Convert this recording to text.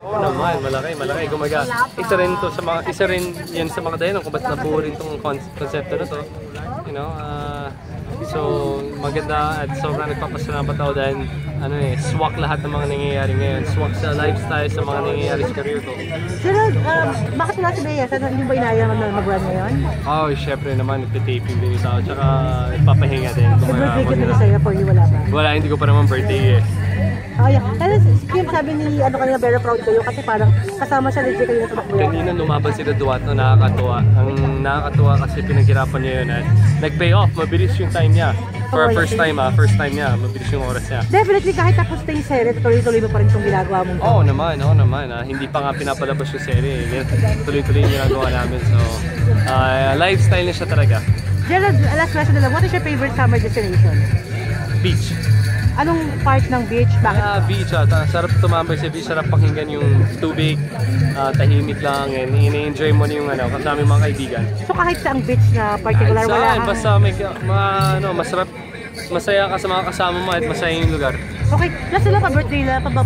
Oo naman, malaki. Kumaga, isa rin yan sa mga dahilan kung ba't nabuo rin itong konsepto na to. You know, so maganda at sobrang nagpapasalamat ako dahil swak lahat ng mga nangyayari ngayon. Swak sa lifestyle, sa mga nangyayari sa career ko. Gerald, bakit wala si Bea? Hindi ba inayang na mag-run ngayon? Oo, syempre naman, nagtitaping din ito. Tsaka nagpapahinga din. Sa birthday ko din sa'yo, for you, wala ba? Wala, hindi ko pa naman birthday eh. Oh, yeah. Kaya si Kim sabi ni kanina, very proud kayo kasi parang kasama siya legit kayo sa takbo. Kanina lumaban sila Duat na nakakatuwa. Ang nakakatuwa kasi pinaghirapan niya yun at nag-pay off, mabilis yung time niya. For first time niya, mabilis yung oras niya. Definitely kahit tapos na yung series, tuloy-tuloy mo pa rin itong ginagawa mo. Oo naman. Hindi pa nga pinapalabas yung serie. Tuloy-tuloy yung ginagawa namin. So, lifestyle na siya talaga. Gerald, last question na lang. What is your favorite summer destination? Beach. Anong part ng beach? Bakit? Beach. Sarap tumambay sa beach. Sarap pakinggan yung tubig. Tahimik lang. And ina-enjoy mo na yung kasama yung mga kaibigan. So kahit sa ang beach na particular, wala kang... Basta may masarap. Masaya ka sa mga kasama mo at masaya yung lugar. Okay, last na lang pa birthday lang,